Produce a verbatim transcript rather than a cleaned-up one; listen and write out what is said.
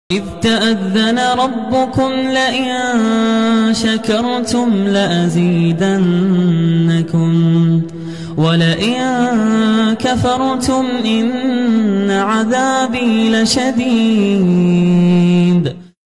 إذ تأذن ربكم لئن شكرتم لأزيدنكم ولئن كفرتم إن عذابي لشديد